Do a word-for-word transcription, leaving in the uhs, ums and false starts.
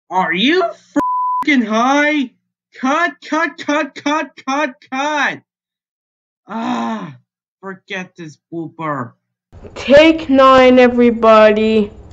Are you f***ing high? Cut, cut, cut, cut, cut, cut! Ah, forget this blooper. Take nine, everybody.